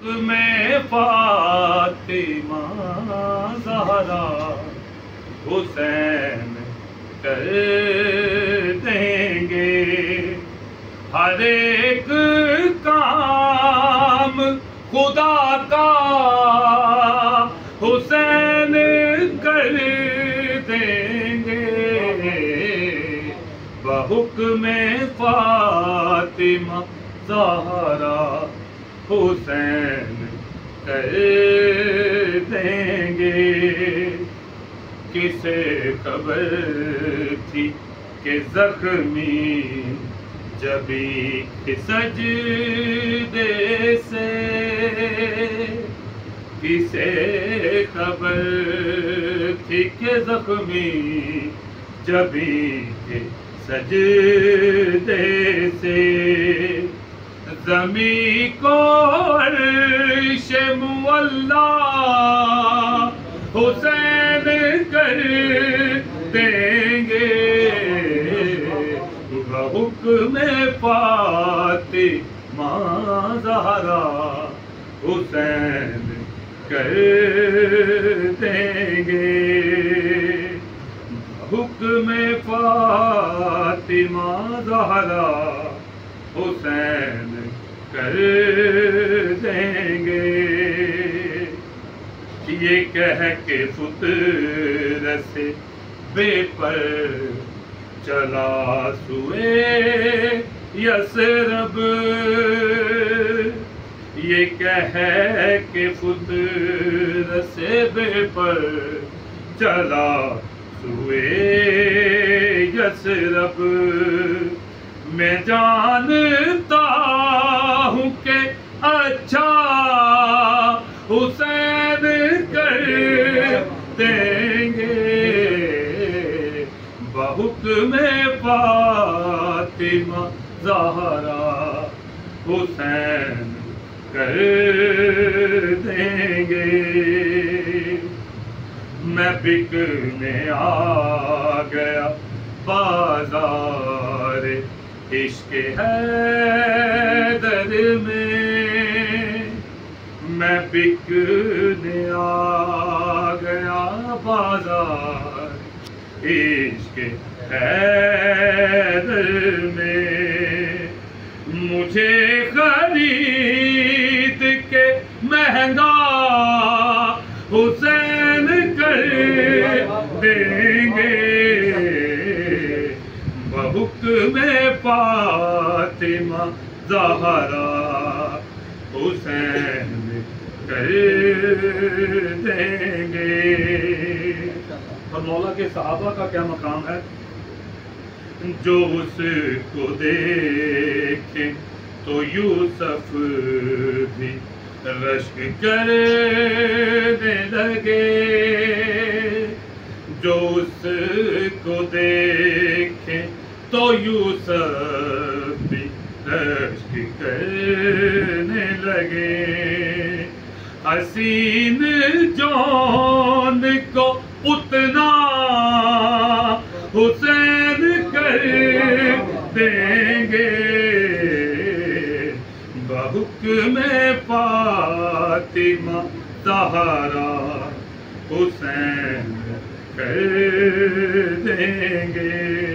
میں فاطمہ زہرا حسین کر دیں گے ہر ایک کام خدا کا حسین کر دیں گے بحکم فاطمہ زہرا حسین کر دیں گے کسے خبر تھی کہ زخمی جبی سجدے سے کسے خبر تھی کہ زخمی جبی سجدے سے زمین کو عرش مولا حسین کر دیں گے بحکم فاطمہ زہرا حسین کر دیں گے بحکم فاطمہ زہرا حسین کر دیں گے یہ کہہ کے فطرت سے بے پر چلا سوئے یثرب یہ کہہ کے فطرت سے بے پر چلا سوئے یثرب میں جانتا ہوں کہ اچھا حسین کر دیں گے بحکم فاطمہ زہرا حسین کر دیں گے میں بکنے آ گیا بازار عشق حیدر میں بکنے آ گیا بازار عشق حیدر میں مجھے خرید کے مہنگا حسین کر دیں گے بحکم فاطمہ زہرا حسین کر دیں گے اور مولا کے صحابہ کا کیا مقام ہے جو اس کو دیکھیں تو یوسف بھی رشک کرنے لگے جو اس کو دیکھیں تو یوسف بھی رشک کرنے لگے حسین جون کو اتنا حسین کر دیں گے بحکم فاطمہ زہرا حسین کر دیں گے